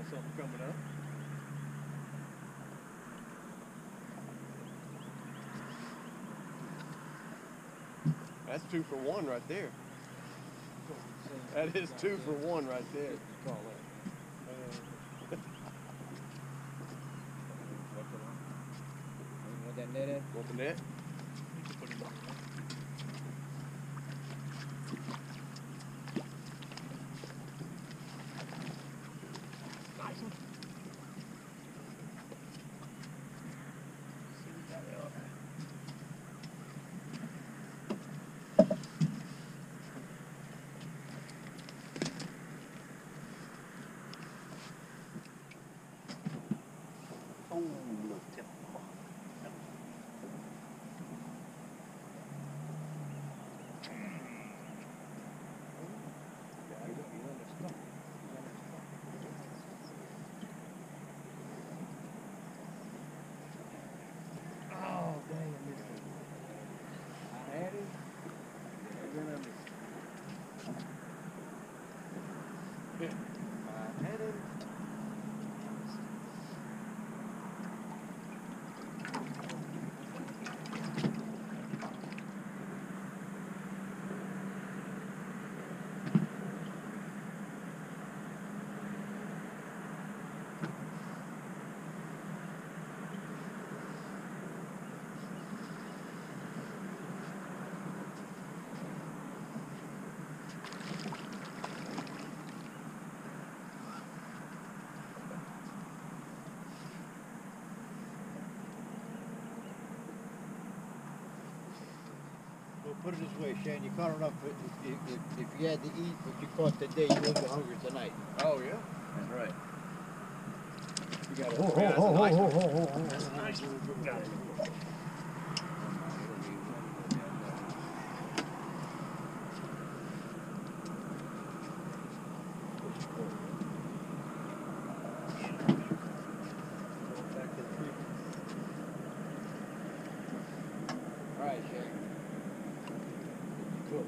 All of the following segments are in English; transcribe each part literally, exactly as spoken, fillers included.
something coming up. That's two for one right there. That is two for one right there. Call that. What that net at? Want the net? Nice one. Oh, little tip. Oh, dang, I missed it. I had it, and then I missed it. I had it. Well, put it this way, Shane, you caught enough. If, if, if you had to eat what you caught today, you won't be hungry tonight. Oh, yeah. That's right. You got it. Oh, Yeah, that's a oh, nice oh, one. oh, oh, oh, That's a nice one. Got it. All right, Shane. Close.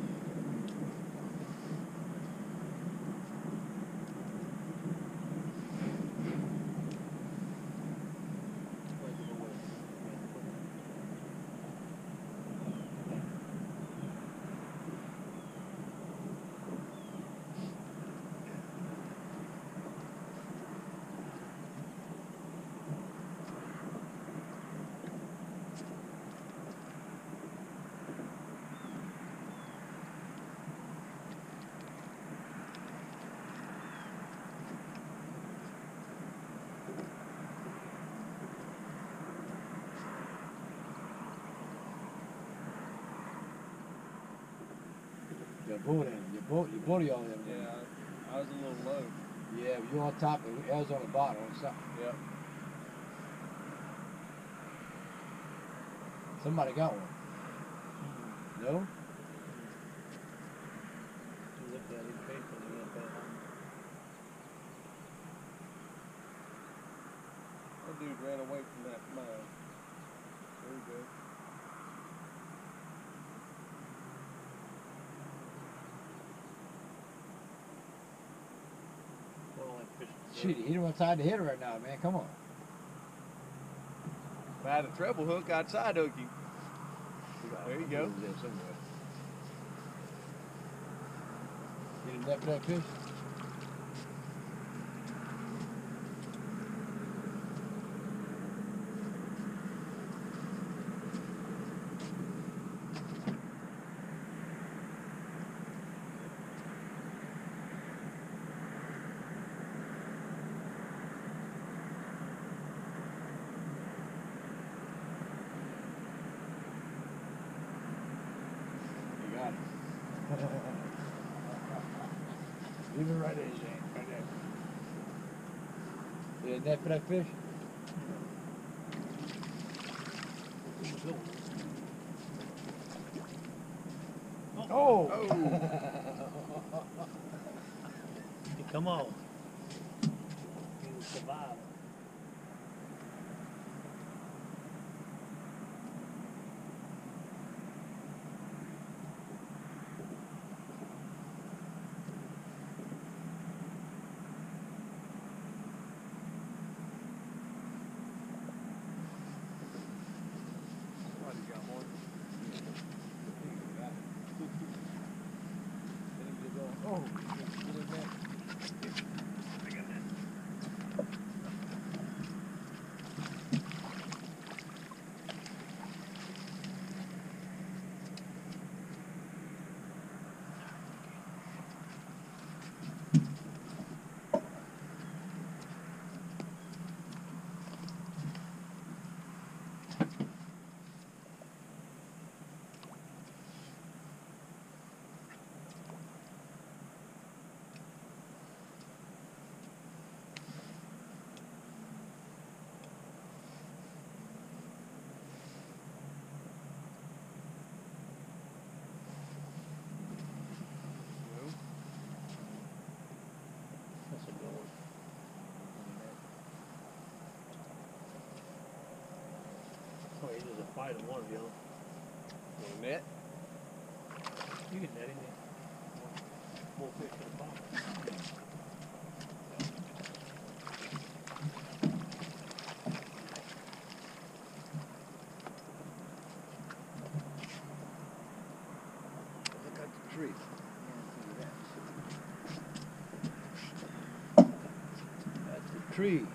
Your boat in. Your boat, your booty on there. Yeah, I was a little low. Yeah, you on top, and I was on the bottom. On top. Yep. Somebody got one. No? Look at it, faithfully, not that long. That dude ran away from that mine. There we go. Shit, he don't want time to hit her right now, man. Come on. If I had a treble hook, I'd side hook you. There you go. There somewhere. Get a net for that fish? You got it. Leave it right there, Shane. Right there. Get a net for that fish? Oh! Oh. Come on. You survive. he does a fight on one of y'all. Want a net? You can net him in. More fish in the bottom. Look at the tree. That's the tree.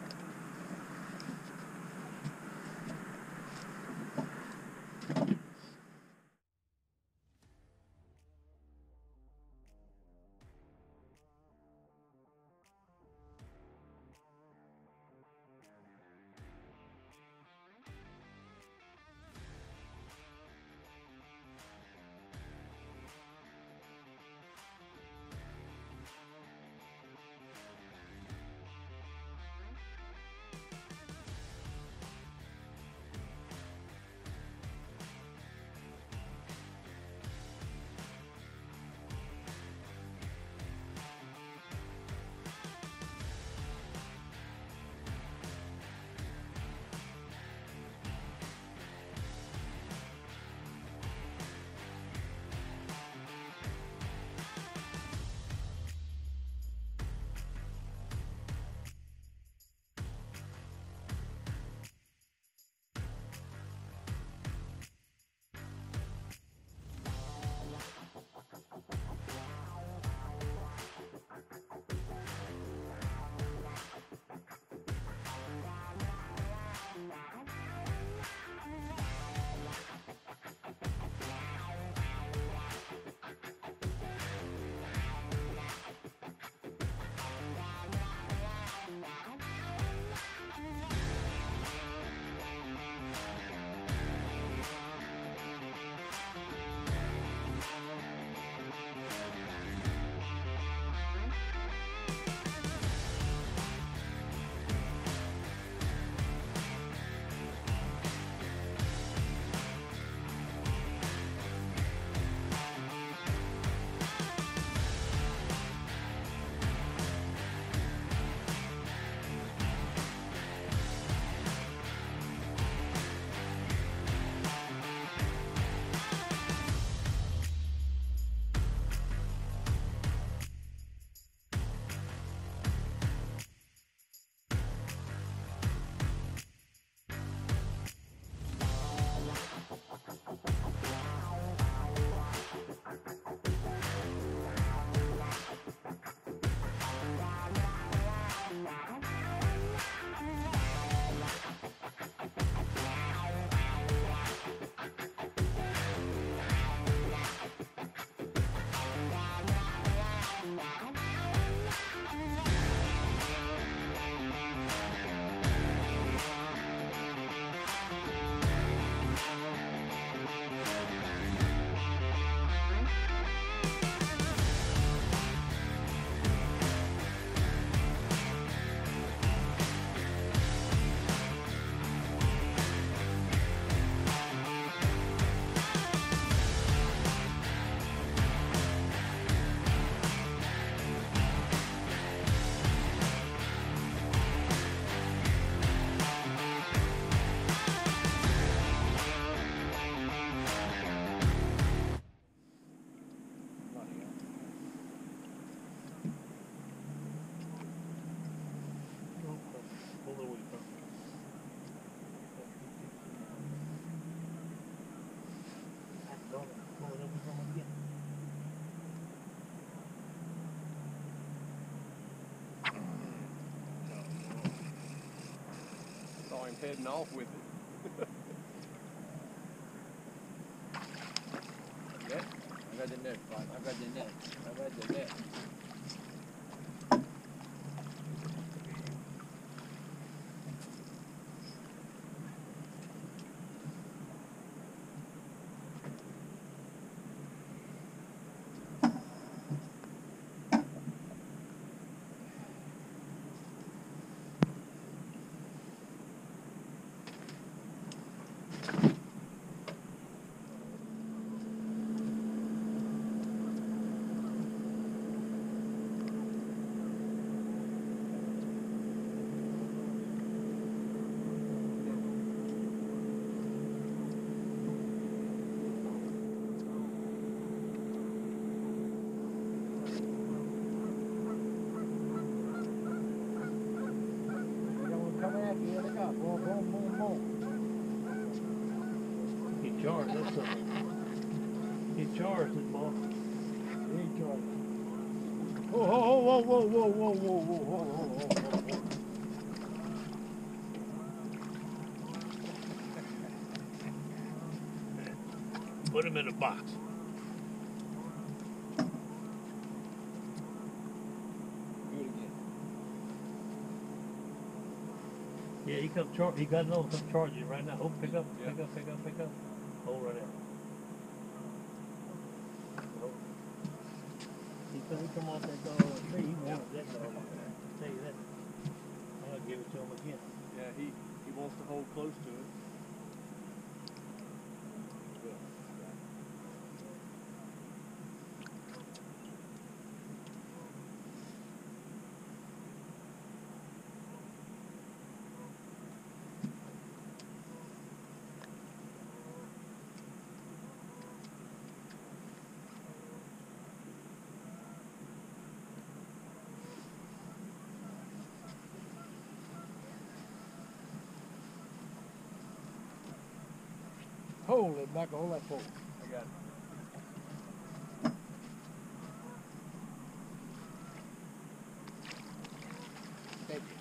Saw him heading off with it. Net? I got the net, Bob. I got the net. I got the net. charged, that's something. He charged it, boy. He charged. Whoa, whoa, whoa, whoa, whoa, whoa, whoa, whoa, whoa, whoa, whoa, whoa. Put him in a box. Do it again. Yeah, he come charge. He got another come charge you right now. Oh, pick up, Yeah. pick up, pick up, pick up. Hold right there. Oh. He come, he come off that dog tree. He wanted that dog. I'll tell you that. I'll give it to him again. Yeah, he, he wants to hold close to it. Hold it back, hold that pole. I got it. Thank you.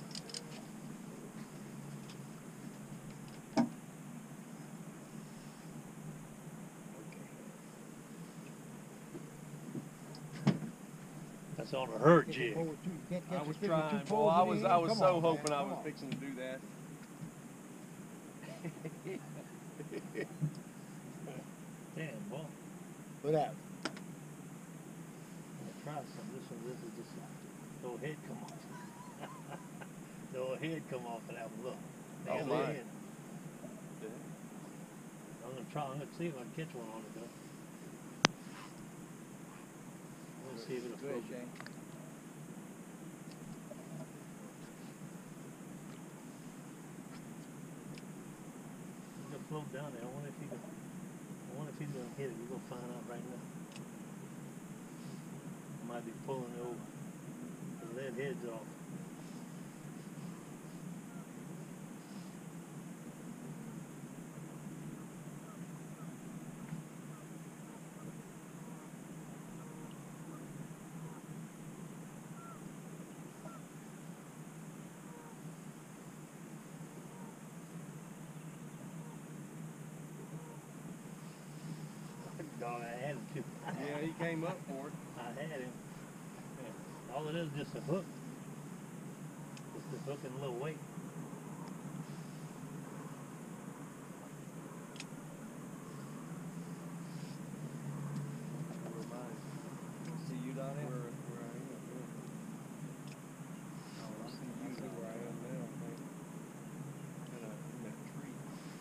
That's on a hurt Get jig. it forward too. You can't catch I a was fish with two trying, boy. poles I in was, the I end. was Come so on, hoping man, I come was on. fixing to do that. Damn, boy. Look out. I'm gonna try some. This one, this is just no head come off. No head come off of that one. Look. Oh, There's my. the head. I'm gonna try. I'm gonna see if I can catch one on it though. Let's see if it'll Go ahead, float. Shane. It'll float down there. I wonder if he can. I wonder if he's gonna hit it. We're gonna find out right now. Might be pulling the old the lead heads off. Dog, I had him too. Yeah, he came up for it. I had him. All it is is just a hook. Just a hook and a little weight. Where mine? See you down there? Where, where I am. Yeah. Oh, I see I you see down where I there. am now. I think. In, a, in that tree.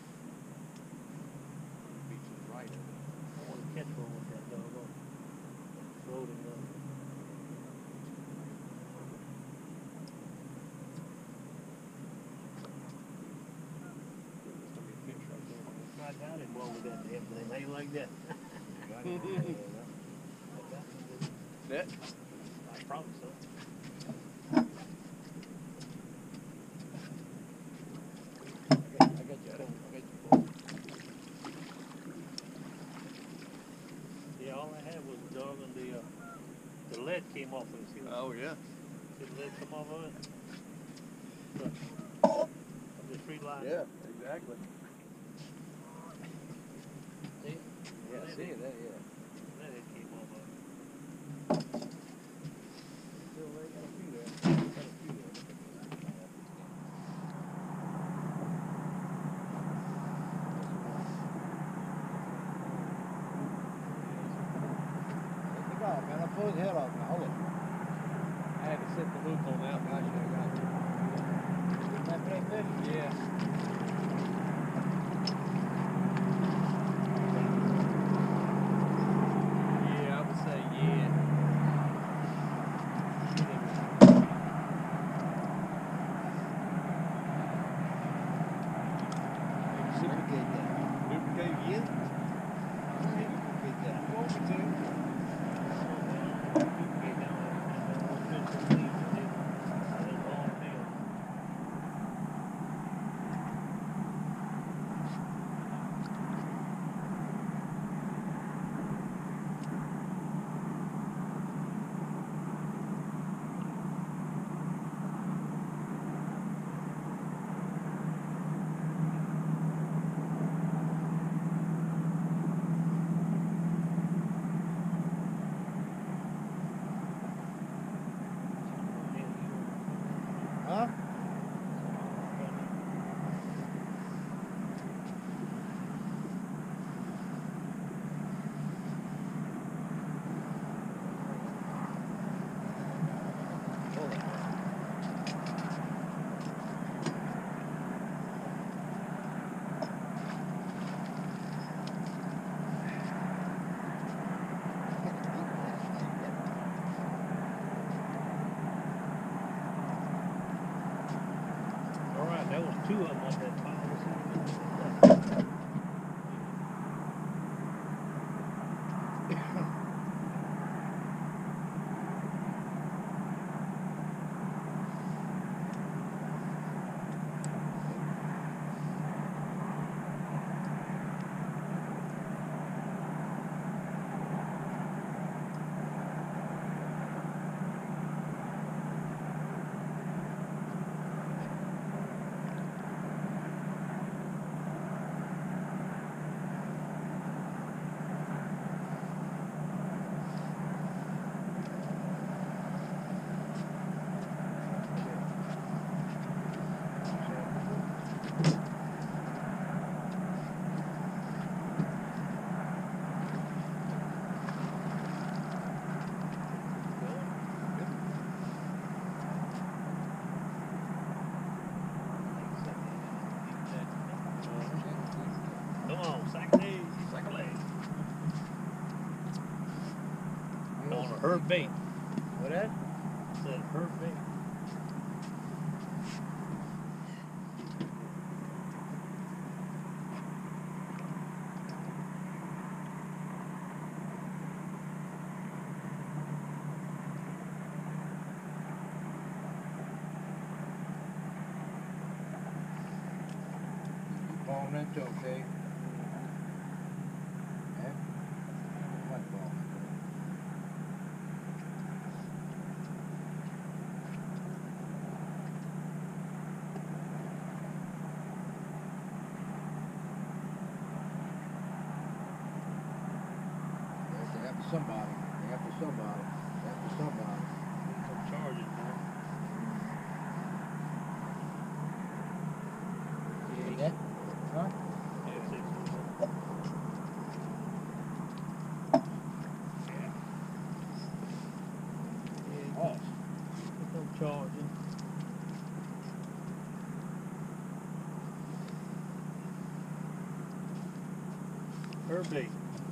The beach is right of it. I want to catch one with that dog on. Floating up. There's gonna be a fish right there. man. I got him one with that damn thing. How you like that? Got it. I got him with it. Net? I probably so. I got, I got your pole. I got your pole. Yeah, all I had was the dog and the uh, the lead came off of his heel. Oh, yeah. Did the lead come off of it? But I'm just relined. Yeah, exactly. See? Yeah, I see it there, yeah. Lead it came off of it. Still there, got a few there. Got a few there. Let me go, man. I'll pull his head off now. Hold it. I had to set the hook on that one. Gotcha, I got you. Didn't that play fish? Yeah. Yeah, I would say yeah. Duplicate that. Duplicate again? Duplicate that. You want me to? Duplicate down there, and then we'll fish and leave it there. I didn't go on the field. of them on that policy. Come on, second day, second leg. On a herd bait. What that? Said herd bait. Palm that too, okay? Yeah? What palm? They have to somebody. They have to somebody. They have to somebody. Some charges, man. You that? Huh? Yeah, six months. Yeah. Oh. No charging. Herd bait.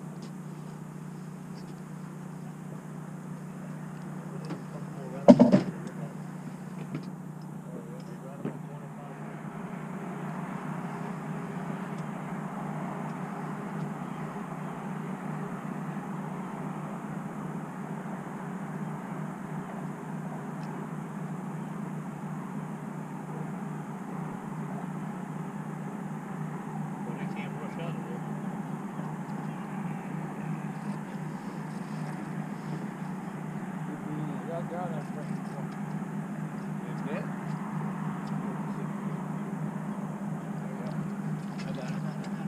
Well, they can't rush out of there. Y'all got that thing. It's that? I got it.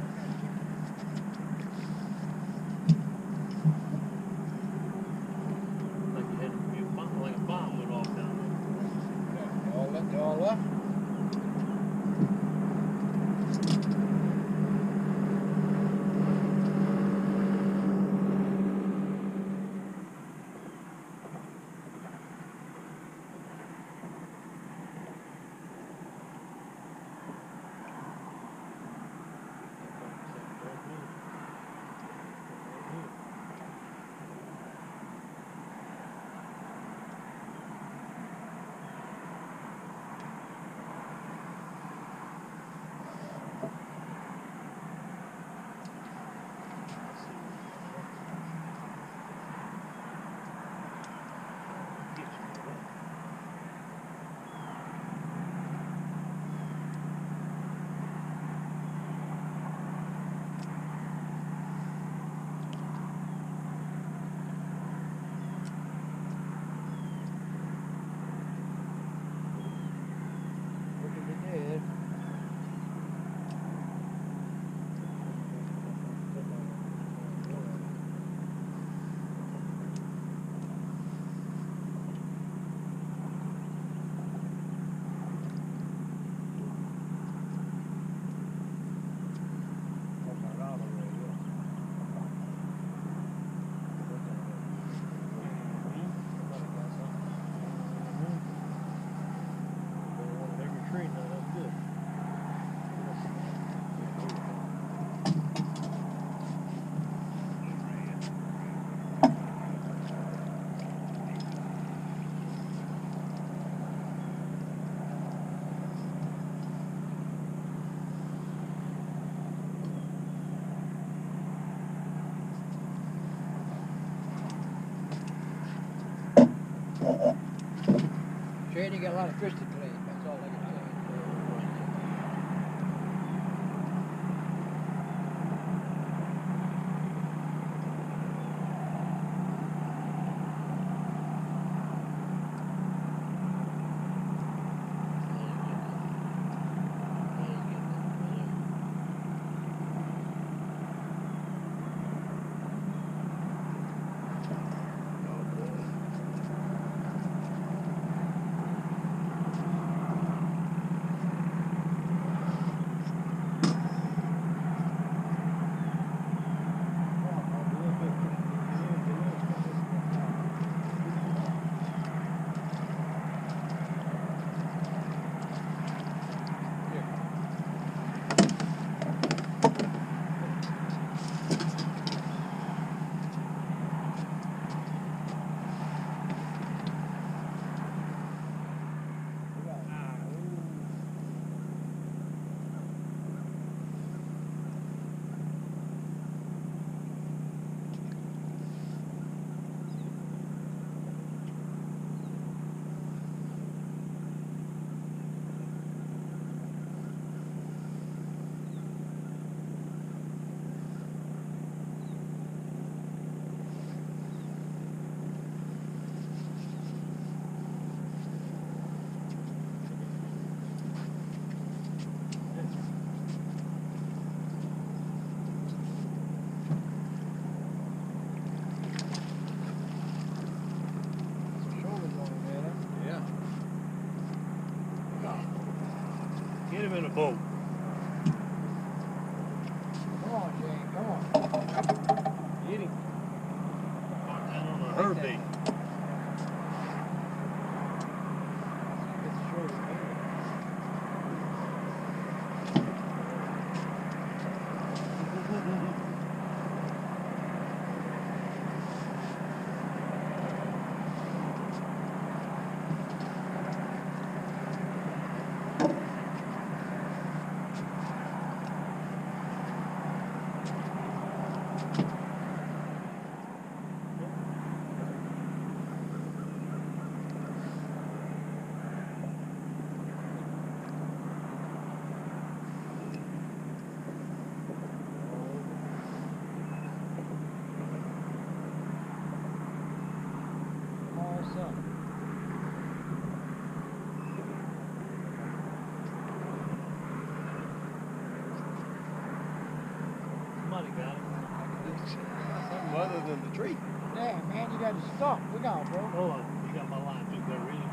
Like you had a bomb, like a bomb went off down there. They all left. They all left. got a lot of fish to clean. That's all I can tell you. Get him in a boat. Come on, Shane, come on. Get him. Mark that on a herb bait. It's short, man. Somebody got him. Something other than the tree. Damn, man, you got to stop. Look out, bro. Hold on. You got my line too. Go really